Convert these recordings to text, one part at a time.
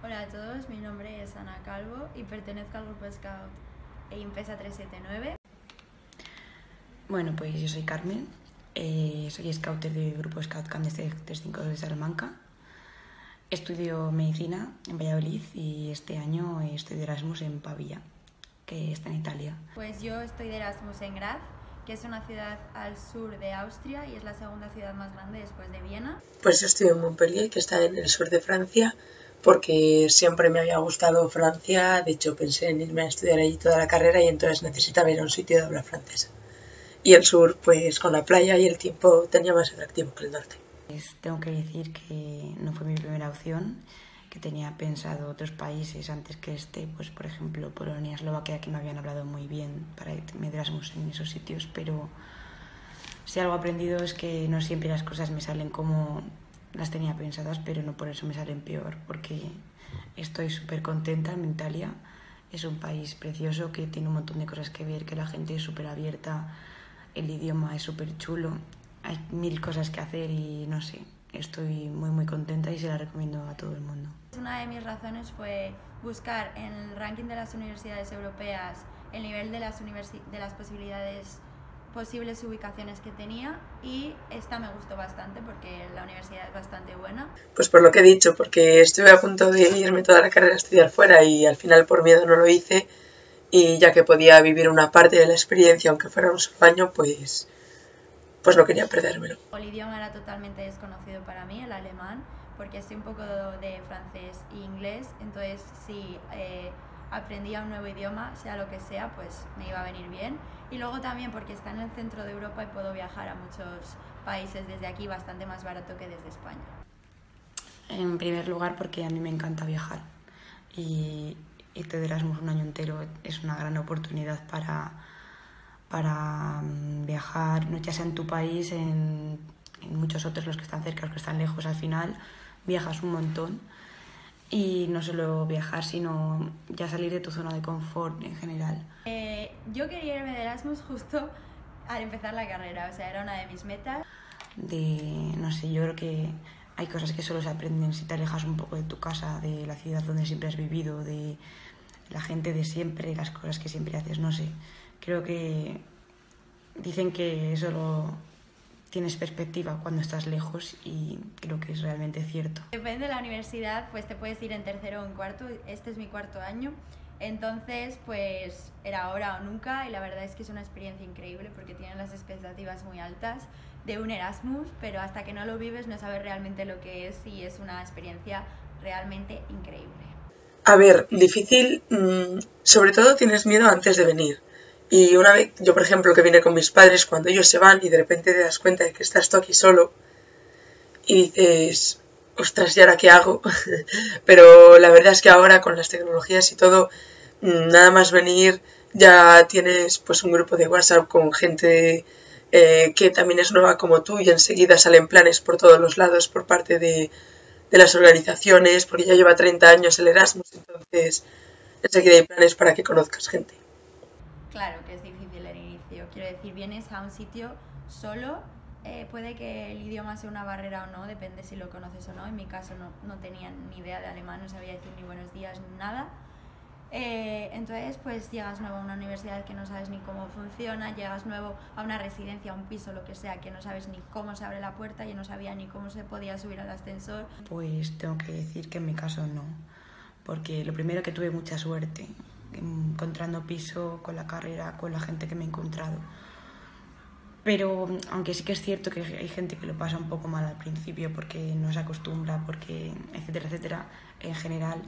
Hola a todos, mi nombre es Ana Calvo y pertenezco al grupo Scout IMPESA 379. Bueno, pues yo soy Carmen, soy scouter del grupo Scout Camp 352 de Salamanca. Estudio medicina en Valladolid y este año estoy de Erasmus en Pavia, que está en Italia. Pues yo estoy de Erasmus en Graz, que es una ciudad al sur de Austria y es la segunda ciudad más grande después de Viena. Pues yo estoy en Montpellier, que está en el sur de Francia, porque siempre me había gustado Francia. De hecho, pensé en irme a estudiar allí toda la carrera y entonces necesitaba ir a un sitio de habla francesa. Y el sur, pues con la playa y el tiempo, tenía más atractivo que el norte. Pues tengo que decir que no fue mi primera opción, que tenía pensado otros países antes que este, pues por ejemplo Polonia, Eslovaquia, que me habían hablado muy bien para irme de Erasmus en esos sitios, pero si algo he aprendido es que no siempre las cosas me salen como las tenía pensadas, pero no por eso me salen peor, porque estoy súper contenta en Italia. Es un país precioso que tiene un montón de cosas que ver, que la gente es súper abierta, el idioma es súper chulo, hay mil cosas que hacer y no sé, estoy muy contenta y se la recomiendo a todo el mundo. Una de mis razones fue buscar en el ranking de las universidades europeas el nivel de las posibles ubicaciones que tenía, y esta me gustó bastante porque la universidad es bastante buena. Pues por lo que he dicho, porque estuve a punto de irme toda la carrera a estudiar fuera y al final por miedo no lo hice, y ya que podía vivir una parte de la experiencia aunque fuera un solo año, pues no quería perdérmelo. El idioma era totalmente desconocido para mí, el alemán, porque sé un poco de francés e inglés, entonces si aprendía un nuevo idioma, sea lo que sea, pues me iba a venir bien. Y luego también porque está en el centro de Europa y puedo viajar a muchos países desde aquí bastante más barato que desde España. En primer lugar porque a mí me encanta viajar y irte de Erasmus un año entero es una gran oportunidad para viajar, no ya sea en tu país, en muchos otros, los que están cerca, los que están lejos. Al final viajas un montón y no solo viajar, sino ya salir de tu zona de confort en general. Yo quería irme de Erasmus justo al empezar la carrera, o sea, era una de mis metas. No sé, yo creo que hay cosas que solo se aprenden si te alejas un poco de tu casa, de la ciudad donde siempre has vivido, de la gente de siempre, las cosas que siempre haces, no sé. Creo que dicen que solo tienes perspectiva cuando estás lejos y creo que es realmente cierto. Depende de la universidad, pues te puedes ir en tercero o en cuarto. Este es mi cuarto año, entonces pues era ahora o nunca, y la verdad es que es una experiencia increíble porque tienen las expectativas muy altas de un Erasmus, pero hasta que no lo vives no sabes realmente lo que es, y es una experiencia realmente increíble. A ver, difícil, sobre todo tienes miedo antes de venir. Y una vez, yo por ejemplo que vine con mis padres, cuando ellos se van y de repente te das cuenta de que estás tú aquí solo y dices, ostras, ¿y ahora qué hago? Pero la verdad es que ahora con las tecnologías y todo, nada más venir ya tienes pues un grupo de WhatsApp con gente que también es nueva como tú, y enseguida salen planes por todos los lados por parte de las organizaciones, porque ya lleva 30 años el Erasmus, entonces enseguida hay planes para que conozcas gente. Claro que es difícil el inicio, quiero decir, vienes a un sitio solo, puede que el idioma sea una barrera o no, depende si lo conoces o no. En mi caso no tenía ni idea de alemán, no sabía decir ni buenos días ni nada. Entonces pues llegas nuevo a una universidad que no sabes ni cómo funciona, llegas nuevo a una residencia, a un piso, lo que sea, que no sabes ni cómo se abre la puerta. Yo no sabía ni cómo se podía subir al ascensor. Pues tengo que decir que en mi caso no, porque lo primero, que tuve mucha suerte encontrando piso con la carrera, con la gente que me he encontrado. Pero aunque sí que es cierto que hay gente que lo pasa un poco mal al principio porque no se acostumbra, porque etcétera, en general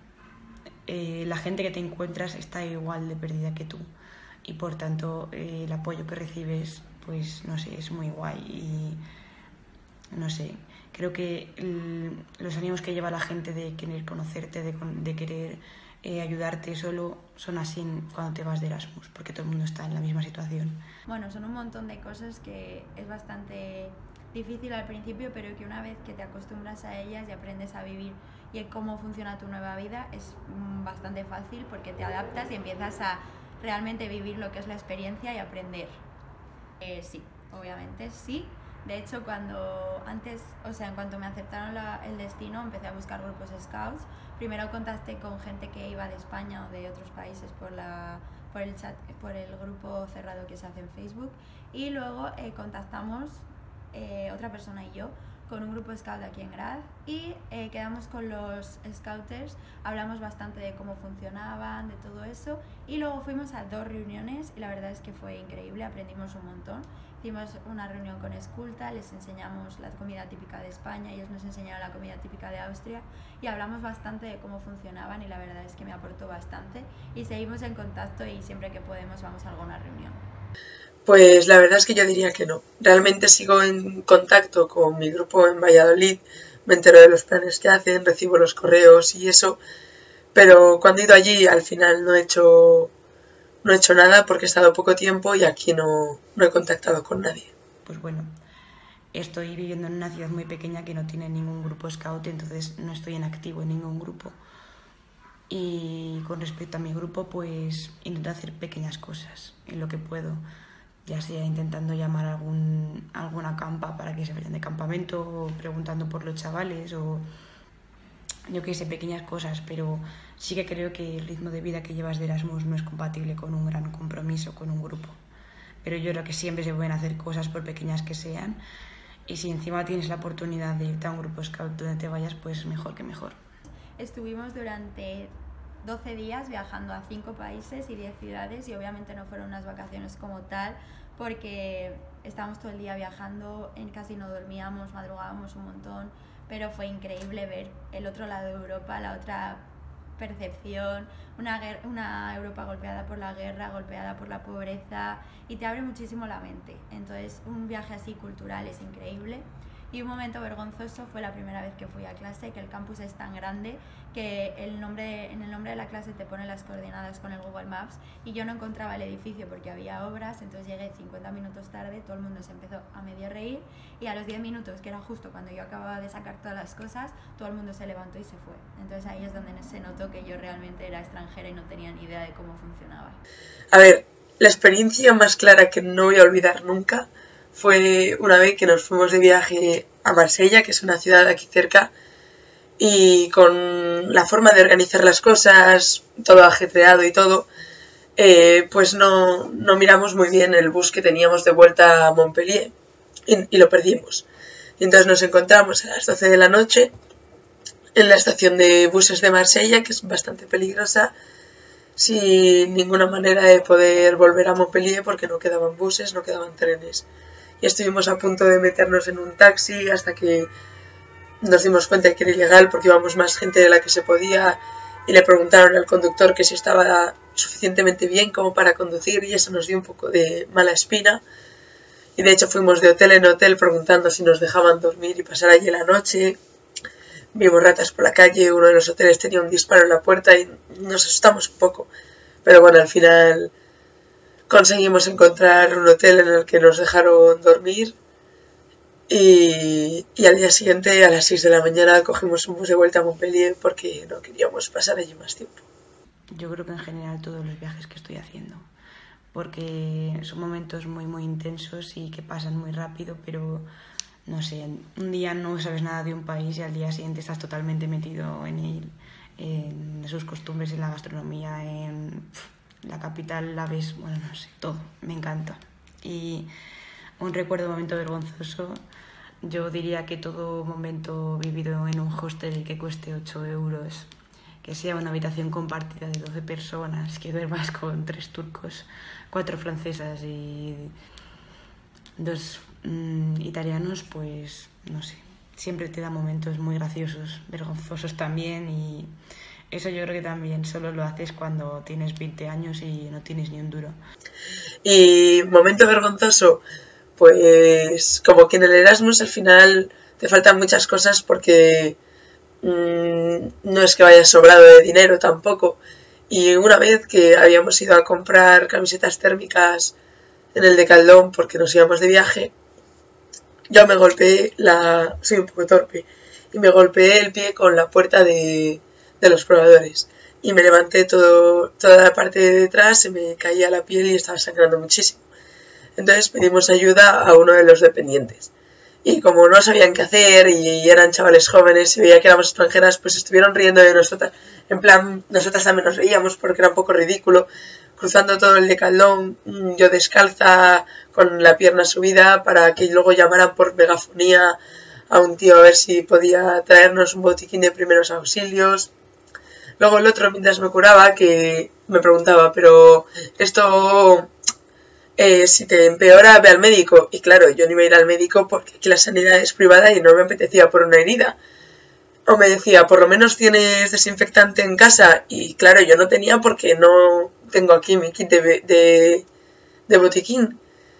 la gente que te encuentras está igual de perdida que tú, y por tanto el apoyo que recibes, pues no sé, es muy guay. Y no sé, creo que los ánimos que lleva la gente de querer conocerte, de querer ayudarte, solo son así cuando te vas de Erasmus, porque todo el mundo está en la misma situación. Bueno, son un montón de cosas que es bastante difícil al principio, pero que una vez que te acostumbras a ellas y aprendes a vivir y a cómo funciona tu nueva vida, es bastante fácil porque te adaptas y empiezas a realmente vivir lo que es la experiencia y aprender. Sí, obviamente sí, De hecho, en cuanto me aceptaron el destino, empecé a buscar grupos scouts. Primero contacté con gente que iba de España o de otros países por el chat, por el grupo cerrado que se hace en Facebook, y luego contactamos otra persona y yo con un grupo scout aquí en Graz y quedamos con los scouters, hablamos bastante de cómo funcionaban, de todo eso, y luego fuimos a 2 reuniones y la verdad es que fue increíble, aprendimos un montón. Hicimos una reunión con Esculta, les enseñamos la comida típica de España, ellos nos enseñaron la comida típica de Austria y hablamos bastante de cómo funcionaban y la verdad es que me aportó bastante y seguimos en contacto y siempre que podemos vamos a alguna reunión. Pues la verdad es que yo diría que no. Realmente sigo en contacto con mi grupo en Valladolid, me entero de los planes que hacen, recibo los correos y eso, pero cuando he ido allí al final no he hecho nada porque he estado poco tiempo y aquí no he contactado con nadie. Pues bueno, estoy viviendo en una ciudad muy pequeña que no tiene ningún grupo scout, entonces no estoy en activo en ningún grupo. Y con respecto a mi grupo, pues intento hacer pequeñas cosas en lo que puedo, ya sea intentando llamar a alguna campa para que se vayan de campamento, o preguntando por los chavales, o yo qué sé, pequeñas cosas, pero sí que creo que el ritmo de vida que llevas de Erasmus no es compatible con un gran compromiso con un grupo. Pero yo creo que siempre se pueden hacer cosas por pequeñas que sean, y si encima tienes la oportunidad de irte a un grupo scout donde te vayas, pues mejor que mejor. Estuvimos durante 12 días viajando a 5 países y 10 ciudades y obviamente no fueron unas vacaciones como tal porque estábamos todo el día viajando, casi no dormíamos, madrugábamos un montón, pero fue increíble ver el otro lado de Europa, la otra percepción, una Europa golpeada por la guerra, golpeada por la pobreza, y te abre muchísimo la mente. Entonces un viaje así cultural es increíble. Y un momento vergonzoso fue la primera vez que fui a clase, que el campus es tan grande que en el nombre de la clase te pone las coordenadas con el Google Maps y yo no encontraba el edificio porque había obras, entonces llegué 50 minutos tarde, todo el mundo se empezó a medio reír y a los 10 minutos, que era justo cuando yo acababa de sacar todas las cosas, todo el mundo se levantó y se fue. Entonces ahí es donde se notó que yo realmente era extranjera y no tenía ni idea de cómo funcionaba. A ver, la experiencia más clara que no voy a olvidar nunca fue una vez que nos fuimos de viaje a Marsella, que es una ciudad aquí cerca, y con la forma de organizar las cosas, todo ajetreado y todo, pues no miramos muy bien el bus que teníamos de vuelta a Montpellier y lo perdimos. Y entonces nos encontramos a las 12 de la noche en la estación de buses de Marsella, que es bastante peligrosa, sin ninguna manera de poder volver a Montpellier porque no quedaban buses, no quedaban trenes. Y estuvimos a punto de meternos en un taxi hasta que nos dimos cuenta de que era ilegal porque íbamos más gente de la que se podía y le preguntaron al conductor que si estaba suficientemente bien como para conducir y eso nos dio un poco de mala espina. Y de hecho fuimos de hotel en hotel preguntando si nos dejaban dormir y pasar allí la noche. Vimos ratas por la calle, uno de los hoteles tenía un disparo en la puerta y nos asustamos un poco. Pero bueno, al final conseguimos encontrar un hotel en el que nos dejaron dormir y al día siguiente a las 6 de la mañana cogimos un bus de vuelta a Montpellier porque no queríamos pasar allí más tiempo. Yo creo que en general todos los viajes que estoy haciendo, porque son momentos muy muy intensos y que pasan muy rápido, pero no sé, un día no sabes nada de un país y al día siguiente estás totalmente metido en él, en sus costumbres, en la gastronomía, en la capital la ves, bueno, no sé, todo, me encanta. Y un recuerdo, un momento vergonzoso, yo diría que todo momento vivido en un hostel que cueste 8 euros, que sea una habitación compartida de 12 personas, que duermas con 3 turcos, 4 francesas y 2 italianos, pues no sé, siempre te da momentos muy graciosos, vergonzosos también, y eso yo creo que también solo lo haces cuando tienes 20 años y no tienes ni un duro. Y momento vergonzoso, pues como que en el Erasmus al final te faltan muchas cosas porque no es que vayas sobrado de dinero tampoco. Y una vez que habíamos ido a comprar camisetas térmicas en el Decathlon porque nos íbamos de viaje, yo me golpeé soy un poco torpe, y me golpeé el pie con la puerta de los probadores. Y me levanté toda la parte de detrás, se me caía la piel y estaba sangrando muchísimo. Entonces pedimos ayuda a uno de los dependientes. y como no sabían qué hacer y eran chavales jóvenes y veía que éramos extranjeras, pues estuvieron riendo de nosotras. En plan, nosotras también nos reíamos porque era un poco ridículo, cruzando todo el Decathlon, yo descalza con la pierna subida para que luego llamaran por megafonía a un tío a ver si podía traernos un botiquín de primeros auxilios. Luego el otro, mientras me curaba, que me preguntaba, pero esto, si te empeora, ve al médico. Y claro, yo no iba a ir al médico porque aquí la sanidad es privada y no me apetecía por una herida. O me decía, por lo menos tienes desinfectante en casa. Y claro, yo no tenía porque no tengo aquí mi kit de botiquín.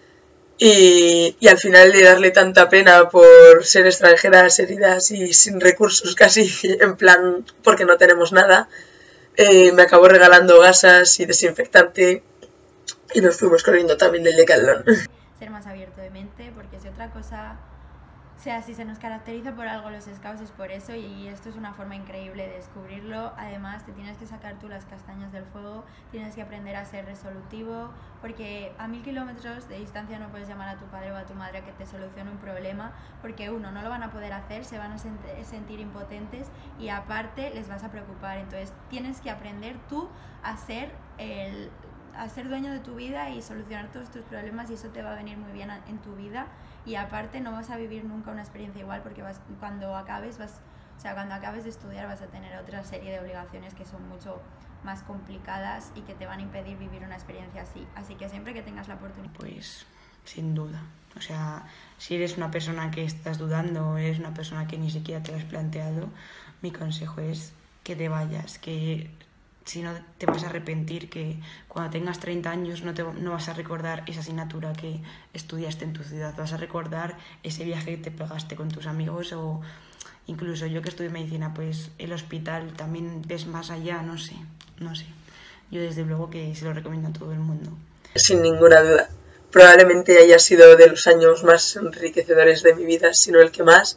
Y al final de darle tanta pena por ser extranjeras, heridas y sin recursos casi, en plan, porque no tenemos nada, me acabó regalando gasas y desinfectante y nos fuimos corriendo también del Decathlon. Ser más abierto de mente, porque si otra cosa, o sea, si se nos caracteriza por algo los scouts es por eso, y esto es una forma increíble de descubrirlo. Además, te tienes que sacar tú las castañas del fuego, tienes que aprender a ser resolutivo, porque a 1000 kilómetros de distancia no puedes llamar a tu padre o a tu madre a que te solucione un problema, porque uno, no lo van a poder hacer, se van a sentir impotentes y aparte les vas a preocupar. Entonces tienes que aprender tú a ser dueño de tu vida y solucionar todos tus problemas, y eso te va a venir muy bien en tu vida. Y aparte no vas a vivir nunca una experiencia igual, porque cuando acabes de estudiar vas a tener otra serie de obligaciones que son mucho más complicadas y que te van a impedir vivir una experiencia así. Así que siempre que tengas la oportunidad... Pues sin duda. O sea, si eres una persona que estás dudando, eres una persona que ni siquiera te lo has planteado, mi consejo es que te vayas, que si no te vas a arrepentir, que cuando tengas 30 años no vas a recordar esa asignatura que estudiaste en tu ciudad, vas a recordar ese viaje que te pegaste con tus amigos, o incluso yo que estudio medicina, pues el hospital también ves más allá, no sé. Yo desde luego que se lo recomiendo a todo el mundo. Sin ninguna duda. Probablemente haya sido de los años más enriquecedores de mi vida, si no el que más,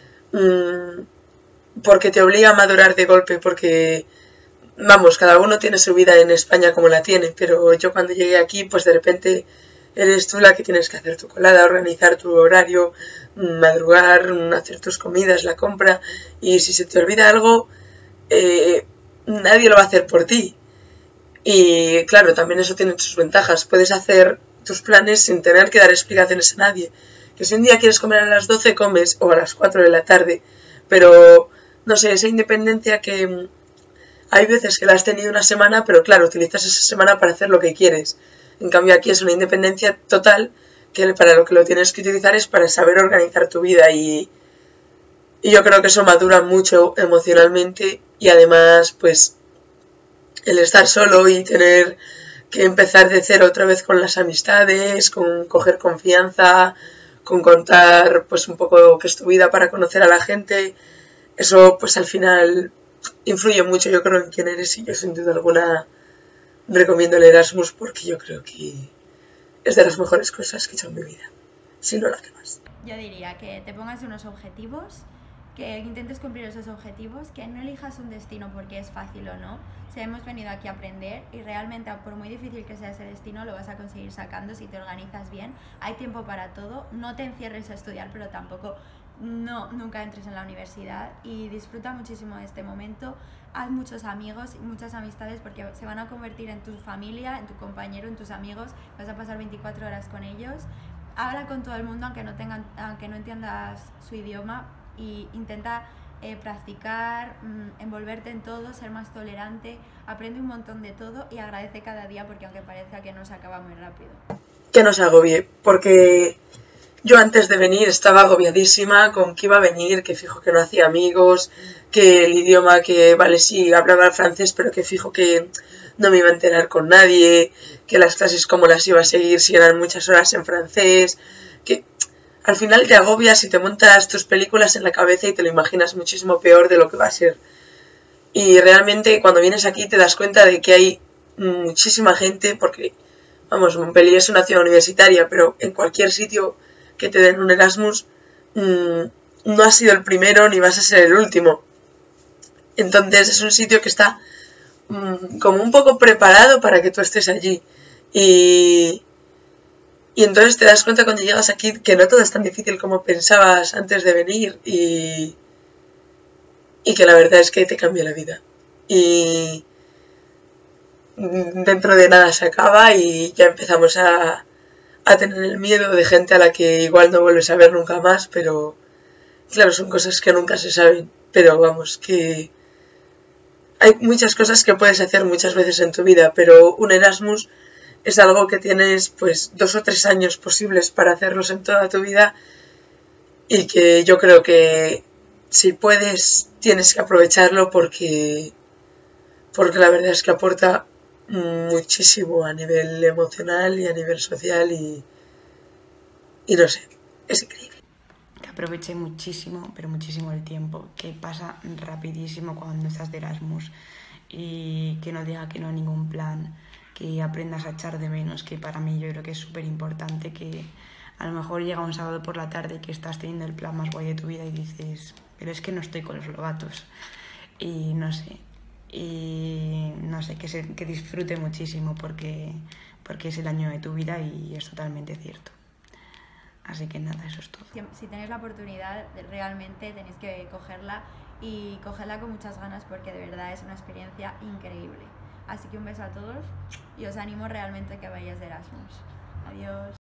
porque te obliga a madurar de golpe, porque... Vamos, cada uno tiene su vida en España como la tiene, pero yo cuando llegué aquí, pues de repente eres tú la que tienes que hacer tu colada, organizar tu horario, madrugar, hacer tus comidas, la compra, y si se te olvida algo, nadie lo va a hacer por ti. Y claro, también eso tiene sus ventajas, puedes hacer tus planes sin tener que dar explicaciones a nadie. Que si un día quieres comer a las 12, comes, o a las 4 de la tarde, pero no sé, esa independencia que... Hay veces que la has tenido una semana, pero claro, utilizas esa semana para hacer lo que quieres. En cambio aquí es una independencia total, que para lo que lo tienes que utilizar es para saber organizar tu vida, y yo creo que eso madura mucho emocionalmente, y además pues el estar solo y tener que empezar de cero otra vez con las amistades, con coger confianza, con contar pues un poco qué es tu vida para conocer a la gente, eso pues al final... influye mucho, yo creo, en quién eres, y yo sin duda alguna recomiendo el Erasmus porque yo creo que es de las mejores cosas que he hecho en mi vida, si no la que más. Yo diría que te pongas unos objetivos, que intentes cumplir esos objetivos, que no elijas un destino porque es fácil o no. O sea, hemos venido aquí a aprender y realmente, por muy difícil que sea ese destino, lo vas a conseguir sacando si te organizas bien. Hay tiempo para todo, no te encierres a estudiar, pero tampoco... nunca entres en la universidad, y disfruta muchísimo de este momento. Haz muchos amigos y muchas amistades, porque se van a convertir en tu familia, en tu compañero, en tus amigos. Vas a pasar 24 horas con ellos. Habla con todo el mundo aunque no entiendas su idioma, y intenta practicar, envolverte en todo, ser más tolerante. Aprende un montón de todo y agradece cada día, porque aunque parezca que no se acaba muy rápido. Que no se agobie, porque... Yo antes de venir estaba agobiadísima con que iba a venir, que fijo que no hacía amigos, que el idioma, que vale, sí, hablaba francés, pero que fijo que no me iba a enterar con nadie, que las clases cómo las iba a seguir si eran muchas horas en francés, que al final te agobias y te montas tus películas en la cabeza y te lo imaginas muchísimo peor de lo que va a ser. Y realmente cuando vienes aquí te das cuenta de que hay muchísima gente, porque, vamos, Montpellier es una ciudad universitaria, pero en cualquier sitio... que te den un Erasmus, no has sido el primero ni vas a ser el último. Entonces es un sitio que está como un poco preparado para que tú estés allí. Y Y entonces te das cuenta cuando llegas aquí que no todo es tan difícil como pensabas antes de venir y que la verdad es que te cambia la vida. Y dentro de nada se acaba y ya empezamos a tener el miedo de gente a la que igual no vuelves a ver nunca más, pero claro, son cosas que nunca se saben. Pero vamos, que hay muchas cosas que puedes hacer muchas veces en tu vida, pero un Erasmus es algo que tienes pues 2 o 3 años posibles para hacerlos en toda tu vida y que yo creo que si puedes tienes que aprovecharlo porque la verdad es que aporta muchísimo a nivel emocional y a nivel social y no sé, es increíble. Que aproveché muchísimo, pero muchísimo el tiempo, que pasa rapidísimo cuando estás de Erasmus y que no diga que no a ningún plan, que aprendas a echar de menos, que para mí yo creo que es súper importante, que a lo mejor llega un sábado por la tarde que estás teniendo el plan más guay de tu vida y dices, pero es que no estoy con los lobatos y no sé, que disfrute muchísimo porque es el año de tu vida y es totalmente cierto. Así que nada, eso es todo. Si tenéis la oportunidad, realmente tenéis que cogerla y cogerla con muchas ganas porque de verdad es una experiencia increíble. Así que un beso a todos y os animo realmente a que vayáis de Erasmus. Adiós.